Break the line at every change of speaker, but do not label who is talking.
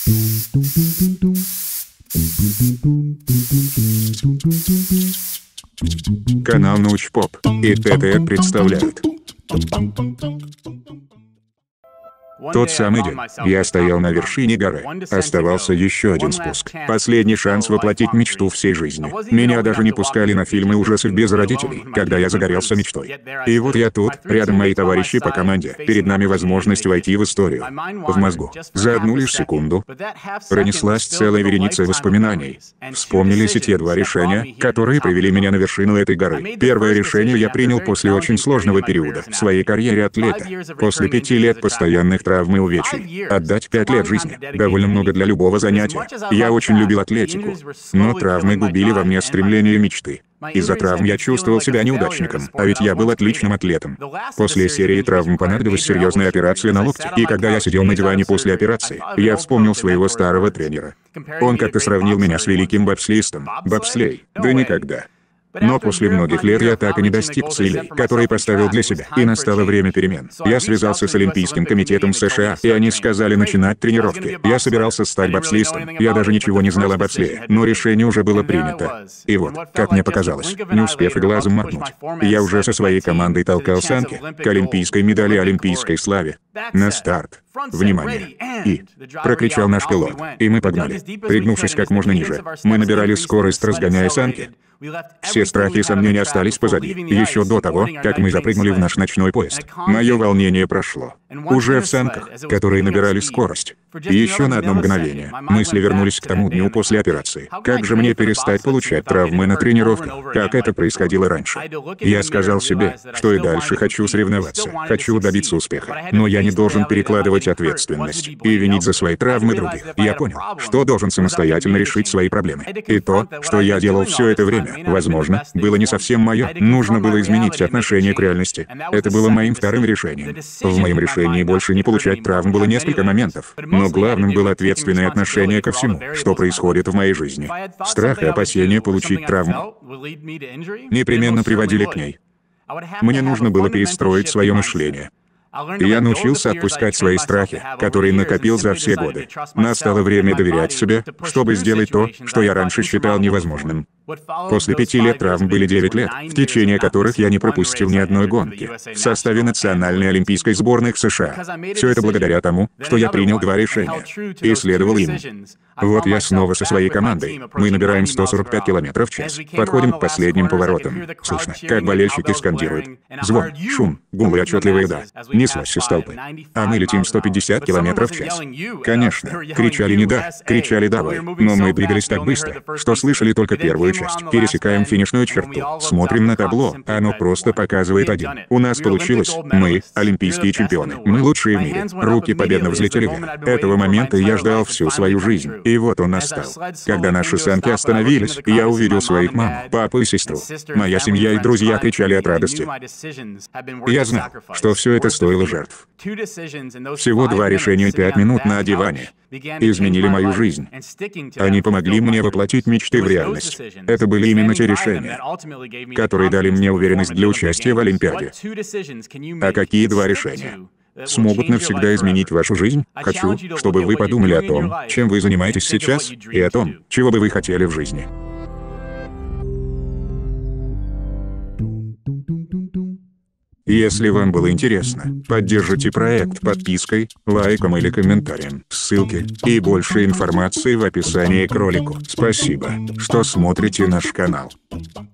Канал Научпоп и ТТ представляют. Тот самый день. Я стоял на вершине горы. Оставался еще один спуск. Последний шанс воплотить мечту всей жизни. Меня даже не пускали на фильмы ужасов без родителей, когда я загорелся мечтой. И вот я тут, рядом мои товарищи по команде. Перед нами возможность войти в историю. В мозгу. За одну лишь секунду пронеслась целая вереница воспоминаний. Вспомнились и те два решения, которые привели меня на вершину этой горы. Первое решение я принял после очень сложного периода в своей карьере атлета. После 5 лет постоянных травм и увечий. Отдать 5 лет жизни. Довольно много для любого занятия. Я очень любил атлетику. Но травмы губили во мне стремление и мечты. Из-за травм я чувствовал себя неудачником, а ведь я был отличным атлетом. После серии травм понадобилась серьезная операция на локте, и когда я сидел на диване после операции, я вспомнил своего старого тренера. Он как-то сравнил меня с великим бобслеистом. Бобслей? Да никогда. Но после многих лет я так и не достиг целей, которые поставил для себя, и настало время перемен. Я связался с Олимпийским комитетом США, и они сказали начинать тренировки. Я собирался стать бобслеистом. Я даже ничего не знал об бобслее, но решение уже было принято. И вот, как мне показалось, не успев и глазом моргнуть, я уже со своей командой толкал санки к олимпийской медали, олимпийской славе. На старт. Внимание! И прокричал наш пилот, и мы погнали. Пригнувшись как можно ниже, мы набирали скорость, разгоняя санки. Все страхи и сомнения остались позади, еще до того, как мы запрыгнули в наш ночной поезд. Мое волнение прошло. Уже в санках, которые набирали скорость. И еще на одно мгновение мысли вернулись к тому дню после операции. Как же мне перестать получать травмы на тренировках, как это происходило раньше? Я сказал себе, что и дальше хочу соревноваться, хочу добиться успеха. Но я не должен перекладывать ответственность и винить за свои травмы других. Я понял, что должен самостоятельно решить свои проблемы. И то, что я делал все это время, возможно, было не совсем мое. Нужно было изменить отношение к реальности. Это было моим вторым решением. В моем решении больше не получать травм было несколько моментов. Но главным было ответственное отношение ко всему, что происходит в моей жизни. Страх и опасения получить травму непременно приводили к ней. Мне нужно было перестроить свое мышление. Я научился отпускать свои страхи, которые накопил за все годы. Настало время доверять себе, чтобы сделать то, что я раньше считал невозможным. После 5 лет травм были 9 лет, в течение которых я не пропустил ни одной гонки в составе национальной олимпийской сборной США. Все это благодаря тому, что я принял 2 решения и следовал им. Вот я снова со своей командой. Мы набираем 145 км в час. Подходим к последним поворотам. Слышно, как болельщики скандируют. Звон, шум, гул и отчетливая еда неслась из толпы. А мы летим 150 км в час. Конечно, кричали не «да», кричали «давай». Но мы двигались так быстро, что слышали только первую часть. Пересекаем финишную черту. Смотрим на табло, оно просто показывает 1. У нас получилось. Мы — олимпийские чемпионы. Мы лучшие в мире. Руки победно взлетели вверх. Этого момента я ждал всю свою жизнь. И вот он настал. Когда наши санки остановились, я увидел своих маму, папу и сестру. Моя семья и друзья кричали от радости. Я знал, что все это стоило жертв. Всего 2 решения 5 минут на диване изменили мою жизнь. Они помогли мне воплотить мечты в реальность. Это были именно те решения, которые дали мне уверенность для участия в Олимпиаде. А какие 2 решения смогут навсегда изменить вашу жизнь? Хочу, чтобы вы подумали о том, чем вы занимаетесь сейчас, и о том, чего бы вы хотели в жизни. Если вам было интересно, поддержите проект подпиской, лайком или комментарием. Ссылки и больше информации в описании к ролику. Спасибо, что смотрите наш канал.